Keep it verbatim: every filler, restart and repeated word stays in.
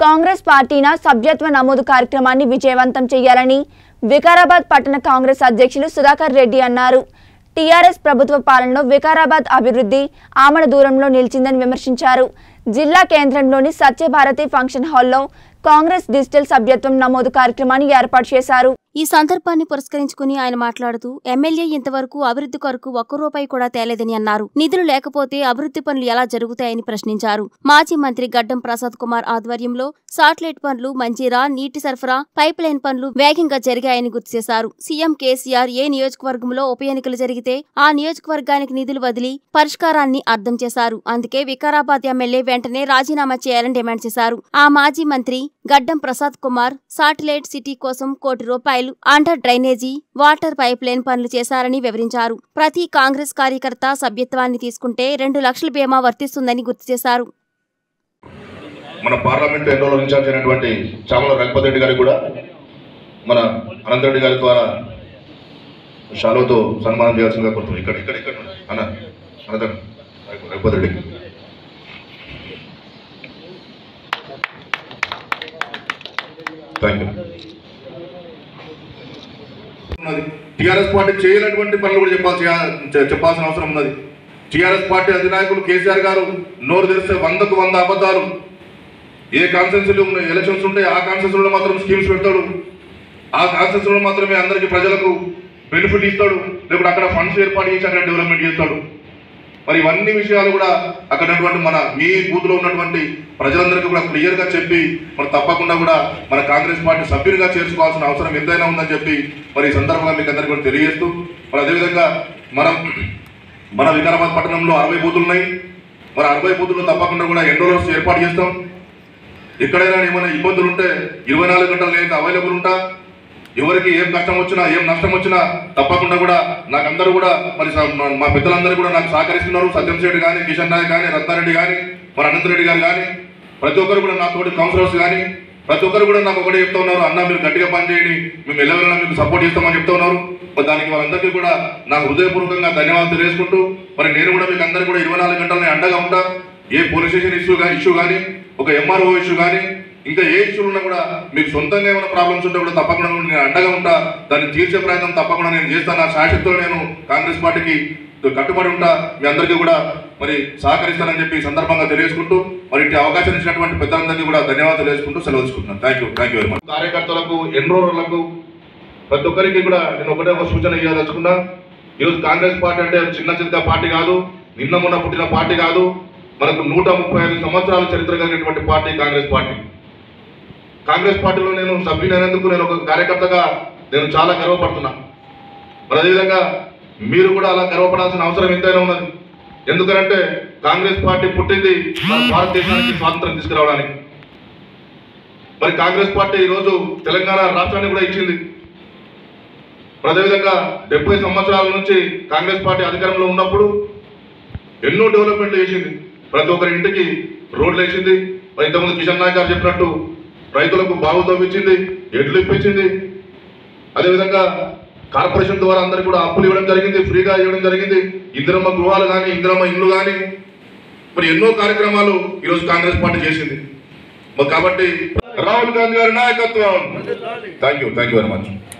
కాంగ్రెస్ పార్టీన సభ్యత్వ నమోదు కార్యక్రమాన్ని విజయవంతం చేయాలని వికారాబాద్ పట్టణ కాంగ్రెస్ అధ్యక్షులు సుధాకర్ రెడ్డి అన్నారు. టీఆర్ఎస్ ప్రభుత్వ పాలనలో వికారాబాద్ అభివృద్ధి ఆమడ దూరంలో నిలిచిందని విమర్శించారు. జిల్లా కేంద్రంలోని సత్యభారతి ఫంక్షన్ హాల్లో కాంగ్రెస్ డిజిటల్ సభ్యత్వం నమోదు కార్యక్రమాన్ని ఏర్పాటు చేశారు. ఈ సందర్భాన్ని పురస్కరించుకుని ఆయన మాట్లాడుతూ ఎమ్మెల్యే ఇంతవరకు అభివృద్ధి కొరకు ఒక్క రూపాయి కూడా తేలేదని అన్నారు. నిధులు లేకపోతే అభివృద్ధి పనులు ఎలా జరుగుతాయని ప్రశ్నించారు. మాజీ మంత్రి గడ్డం ప్రసాద్ కుమార్ ఆధ్వర్యంలో సాటిలైట్ పనులు, మంజీరా, నీటి సరఫరా, పైప్ లైన్ పనులు వేగంగా జరిగాయని గుర్తు చేశారు. సీఎం కేసీఆర్ ఏ నియోజకవర్గంలో ఉప ఎన్నికలు జరిగితే ఆ నియోజకవర్గానికి నిధులు వదిలి పరిష్కారాన్ని అర్థం చేశారు. అందుకే వికారాబాద్ ఎమ్మెల్యే వెంటనే రాజీనామా చేయాలని డిమాండ్ చేశారు. ఆ మాజీ మంత్రి గడ్డం ప్రసాద్ కుమార్ సాటిలైట్ సిటీ కోసం కోటి రూపాయలు under drainage, water pipeline పనులు చేశారని వివరించారు. ప్రతి కాంగ్రెస్ కార్యకర్త సభ్యత్వాన్ని తీసుకుంటే రెండు లక్షల బీమా వర్తిస్తుందని గుర్తు చేశారు. మన పార్లమెంట్ ఎన్రోల్ ఇన్ఛార్జ్ అయినటువంటి చామల రఘుపతి రెడ్డి గారికి కూడా మన అనంతరెడ్డి గారి ద్వారా షాలోతో సన్మానం చేయాల్సిందిగా కోరుతున్నాం. ఇక్కడ ఇక్కడ ఇక్కడ అన్న అనంత రఘుపతి రెడ్డికి థ్యాంక్ యూ. టీఆర్ఎస్ పార్టీ చేయనటువంటి పనులు కూడా చెప్పాల్సి చెప్పాల్సిన అవసరం ఉన్నది. టీఆర్ఎస్ పార్టీ అధినాయకులు కేసీఆర్ గారు నోరు తెరిస్తే వందకు వంద అబద్ధాలు. ఏ కాన్స్టిట్యూన్సీలో ఉన్న ఎలక్షన్స్ ఉంటే ఆ కాన్స్టిట్యూన్సీలో మాత్రం స్కీమ్స్ పెడతాడు, ఆ కాన్స్టిట్యూన్సీలో మాత్రమే అందరికీ ప్రజలకు బెనిఫిట్ ఇస్తాడు, లేకపోతే అక్కడ ఫండ్స్ ఏర్పాటు చేసి అక్కడ డెవలప్మెంట్ చేస్తాడు. మరి ఇవన్నీ విషయాలు కూడా అక్కడ మన మీ బూత్లో ఉన్నటువంటి ప్రజలందరికీ కూడా క్లియర్గా చెప్పి మరి తప్పకుండా కూడా మన కాంగ్రెస్ పార్టీ సభ్యులుగా చేర్చుకోవాల్సిన అవసరం ఎంతైనా ఉందని చెప్పి మరి ఈ సందర్భంగా మీకు అందరికీ కూడా తెలియజేస్తూ మరి అదేవిధంగా మనం మన వికారాబాద్ పట్టణంలో అరవై బూతులు ఉన్నాయి. మరి అరవై బూతుల్లో తప్పకుండా కూడా ఎన్రోలర్స్ ఏర్పాటు చేస్తాం. ఎక్కడైనా ఏమైనా ఇబ్బందులు ఉంటే ఇరవై నాలుగు గంటలు నేను అవైలబుల్ ఉంటా. ఎవరికి ఏం కష్టం వచ్చినా ఏం నష్టం వచ్చినా తప్పకుండా కూడా నాకు అందరూ కూడా మరి మా పెద్దలందరూ కూడా నాకు సహకరిస్తున్నారు. సత్యం శెట్టి కానీ, కిషన్ నాయక్ కానీ, రత్నారెడ్డి కానీ, మరి అనంతరెడ్డి గారు కానీ, ప్రతి ఒక్కరు కూడా నా తోటి కౌన్సిలర్స్ కానీ ప్రతి ఒక్కరు కూడా నాకు ఒకటే చెప్తా ఉన్నారు, అన్న మీరు గట్టిగా పనిచేయండి, మేము ఎల్లవెల్లా మీకు సపోర్ట్ చేస్తామని చెప్తా ఉన్నారు. మరి దానికి వాళ్ళందరికీ కూడా నాకు హృదయపూర్వకంగా ధన్యవాదాలు తెలియజేసుకుంటూ మరి నేను కూడా మీకు అందరికీ కూడా ఇరవై నాలుగు గంటలని అండగా ఉంటా. ఏ పోలీస్ స్టేషన్ ఇష్యూ కానీ ఇష్యూ కానీ ఒక ఎంఆర్ఓ ఇష్యూ కానీ ఇంకా ఏ ఇష్యూలు ఉన్నా కూడా మీకు సొంతంగా ఏమైనా ప్రాబ్లమ్స్ ఉంటే కూడా తప్పకుండా నేను అండగా ఉంటా. దాన్ని తీర్చే ప్రయత్నం తప్పకుండా నేను చేస్తాను. నా శాశ్వతలో నేను కాంగ్రెస్ పార్టీకి కట్టుబడి ఉంటా. మీ అందరికీ కూడా మరి సహకరిస్తానని చెప్పి సందర్భంగా తెలియజేసుకుంటూ మరి ఇట్టి అవకాశం ఇచ్చినటువంటి పెద్దలందరికీ కూడా ధన్యవాదాలు తెలియజేసుకుంటూ సెలవు తీసుకుంటున్నాను. Thank you thank you very much. కార్యకర్తలకు ఎన్రోలర్లకు ప్రతి ఒక్కరికి కూడా నేను ఒకటే ఒక సూచన ఇవ్వదలుచుకున్నా. ఈరోజు కాంగ్రెస్ పార్టీ అంటే చిన్న చిన్న పార్టీ కాదు, నిన్న మొన్న పుట్టిన పార్టీ కాదు. మనకు నూట ముప్పై ఐదు సంవత్సరాల చరిత్ర కలిగినటువంటి పార్టీ కాంగ్రెస్ పార్టీ. కాంగ్రెస్ పార్టీలో నేను సభ్యులైనందుకు నేను ఒక కార్యకర్తగా నేను చాలా గర్వపడుతున్నా. మరి అదేవిధంగా మీరు కూడా అలా గర్వపడాల్సిన అవసరం ఎంతైనా ఉన్నది. ఎందుకంటే కాంగ్రెస్ పార్టీ పుట్టింది మన భారతదేశానికి స్వాతంత్రం తీసుకురావడానికి. మరి కాంగ్రెస్ పార్టీ ఈరోజు తెలంగాణ రాష్ట్రాన్ని కూడా ఇచ్చింది. అదేవిధంగా డెబ్బై సంవత్సరాల నుంచి కాంగ్రెస్ పార్టీ అధికారంలో ఉన్నప్పుడు ఎన్నో డెవలప్మెంట్లు చేసింది. ప్రతి ఒక్కరి ఇంటికి రోడ్లు వేసింది. మరి ఇంతకుముందు కిషన్ నాయక్ గారు చెప్పినట్టు రైతులకు బావుతో ఇచ్చింది, ఎడ్లు ఇప్పించింది. అదేవిధంగా కార్పొరేషన్ ద్వారా అందరికీ కూడా అప్పులు ఇవ్వడం జరిగింది, ఫ్రీగా ఇవ్వడం జరిగింది. ఇందిరమ్మ గృహాలు కానీ, ఇందిరమ్మ ఇల్లు కానీ, మరి ఎన్నో కార్యక్రమాలు ఈరోజు కాంగ్రెస్ పార్టీ చేసింది. మరి కాబట్టి రాహుల్ గాంధీ గారి నాయకత్వం. Thank you thank you very much.